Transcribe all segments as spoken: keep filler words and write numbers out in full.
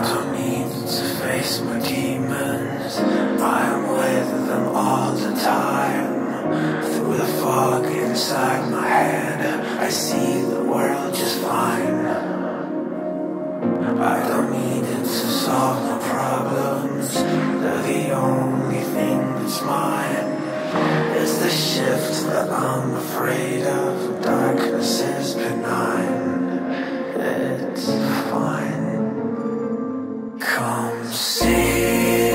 don't need to face my demons. I'm with them all the time. Through the fog inside my head, I see the world just fine. I don't need it to solve my problems. They're the only thing that's mine. It's the shift that I'm afraid of. Darkness is benign. It's fine. Come see.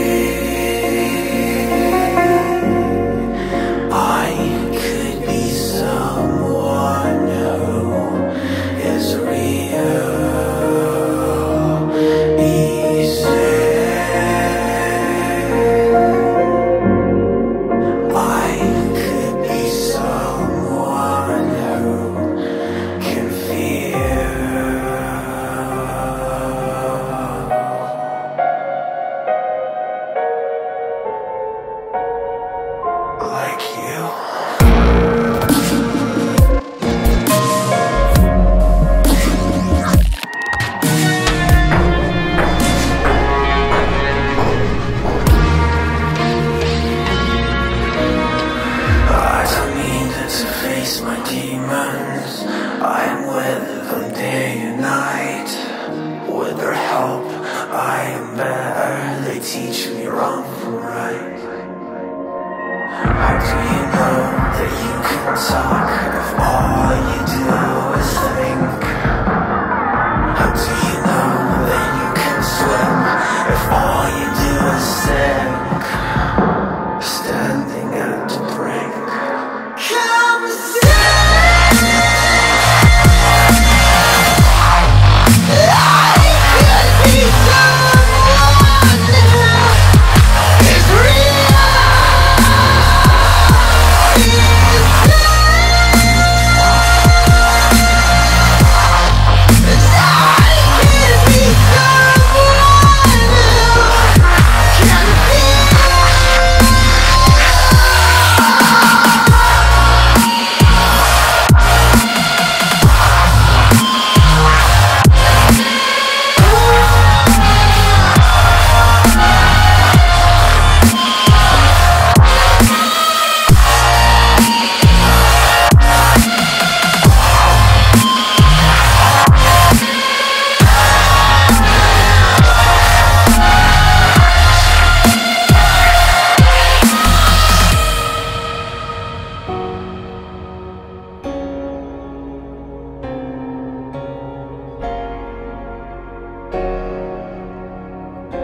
I could be someone who is real. Like you. I don't need it to face my demons. I am with them day and night. With their help, I am better. They teach me wrong from right. How do you know that you can talk if all you do is think? How do you know that you can swim if all you do is sink? Standing at the brink. Come see.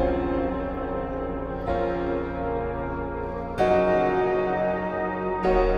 you